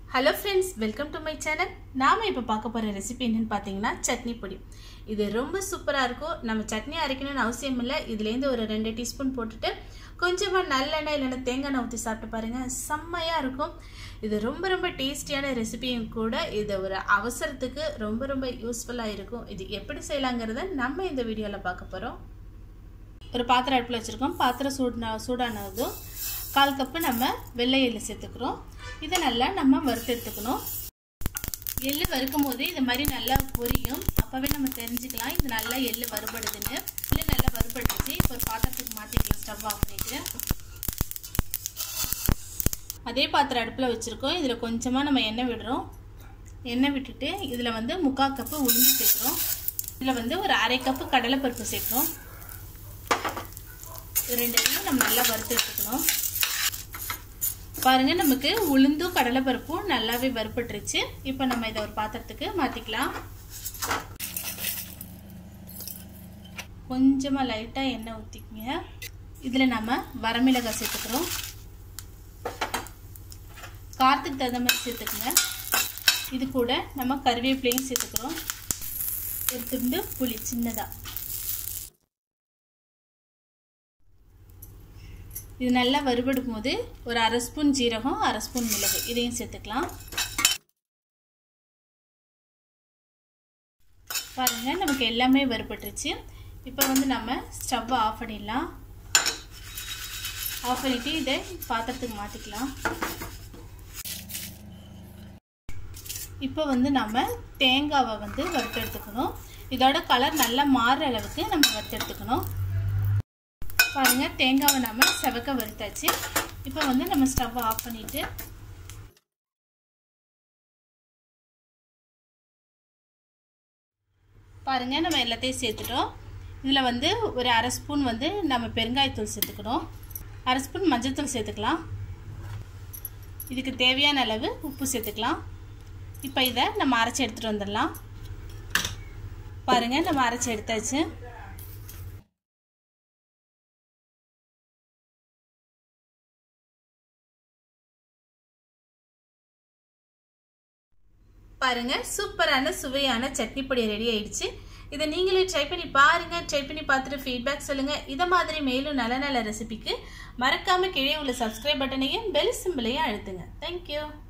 Hello friends, welcome to my channel. நாம இப்ப பார்க்க போற ரெசிபி என்னன்னு பாத்தீங்கன்னா சட்னி பொடி. இது ரொம்ப சூப்பரா இருக்கும். நம்ம சட்னி அரைக்கணும்னு அவசியம் இல்ல. இதுல இருந்து ஒரு 2 டீஸ்பூன் போட்டுட்டு கொஞ்சமா நல்லெண்ணெய் இல்லனா தேங்காய் எண்ணெய் ஊத்தி சாப்பிட்டு பாருங்க. செம்மயா இருக்கும். இது ரொம்ப டேஸ்டியான ரெசிபியும் கூட. இது ஒரு அவசரத்துக்கு ரொம்ப யூஸ்ஃபுல்லா இருக்கும். இது எப்படி செய்யலாம்ங்கறத நம்ம இந்த வீடியோல பார்க்க போறோம். ஒரு பாத்திரம் அடுப்புல வச்சிருக்கோம். பாத்திரம் சூடானதும் 1/4 கப் நம்ம வெள்ளை எள்ளு சேர்த்துக்கிறோம். இதை நல்லா நம்ம வறுத்து எடுத்துக்கணும். எள்ளு வறுக்கும் போது இது மாதிரி நல்லா பொரியும். அப்பவே நம்ம தெரிஞ்சுக்கலாம் இது நல்லா எள்ளு வறுபடுதுன்னு. எள்ளு நல்லா வறுபட்டுச்சு. இப்போ ஒரு பாத்திரத்துக்கு மாற்றிக்கலாம். ஸ்டவ் ஆஃப் பண்ணிட்டு அதே பாத்திரம் அடுப்பில் வச்சுருக்கோம். இதில் கொஞ்சமாக நம்ம எண்ணெய் விடுறோம். எண்ணெய் விட்டுட்டு இதில் 3/4 கப்பு உளுந்து சேர்க்குறோம். இதில் ஒரு 1/2 கப்பு கடலைப்பருப்பு சேர்க்குறோம். ரெண்டையும் நம்ம நல்லா வறுத்து எடுத்துக்கணும். பாருங்க நமக்கு உளுந்தும் கடலைப்பருப்பும் நல்லாவே வறுபட்டுருச்சு. இப்போ நம்ம இதை ஒரு பாத்திரத்துக்கு மாத்திக்கலாம். கொஞ்சமா லைட்டா எண்ணெய் ஊத்திக்கங்க. இதுல நம்ம வரமிளகாய் சேர்த்துக்கிறோம். காரத்துக்கு தகுந்த மாதிரி சேர்த்துக்கங்க. இது கூட நம்ம கறிவேப்பிலையும் சேர்த்துக்கிறோம். ஒரு துண்டு புளி சின்னதா. இது நல்லா வறுபடும் போது ஒரு 1/2 ஸ்பூன் ஜீரகம், 1/2 ஸ்பூன் மிளகு இதையும் சேர்த்துக்கலாம். பாருங்க நமக்கு எல்லாமே வறுபட்டுருச்சு. இப்போ நம்ம ஸ்டவ் ஆஃப் பண்ணிடலாம். ஆஃப் பண்ணிட்டு இதை பாத்திரத்துக்கு மாற்றிக்கலாம். இப்போ நம்ம தேங்காவை வறுத்து எடுத்துக்கணும். இதோட கலர் நல்லா மாறுற அளவுக்கு நம்ம வறுத்து எடுத்துக்கணும். பாருங்க தேங்காவை நம்ம செவக்க வறுத்தாச்சு. இப்போ நம்ம ஸ்டவ் ஆஃப் பண்ணிட்டு பாருங்க நம்ம எல்லாத்தையும் சேர்த்துட்டோம். இதில் ஒரு 1/2 ஸ்பூன் நம்ம பெருங்காயத்தூள் சேர்த்துக்கணும். 1/2 ஸ்பூன் மஞ்சள்தூள் சேர்த்துக்கலாம். இதுக்கு தேவையான அளவு உப்பு சேர்த்துக்கலாம். இப்போ இதை நம்ம அரைச்சி எடுத்துகிட்டு வந்துடலாம். பாருங்க நம்ம அரைச்சி எடுத்தாச்சு. பாருங்க சூப்பரான சுவையான சட்னி பொடி ரெடி ஆயிடுச்சு. இதை நீங்களே ட்ரை பண்ணி பாருங்க. ட்ரை பண்ணி பார்த்துட்டு ஃபீட்பேக் சொல்லுங்க. இதை மாதிரி மேலும் நல்ல ரெசிபிக்கு மறக்காம கீழே உள்ள சப்ஸ்கிரைப் பட்டனையும் பெல் சிம்பிளையும் அழுத்துங்க. தேங்க்யூ.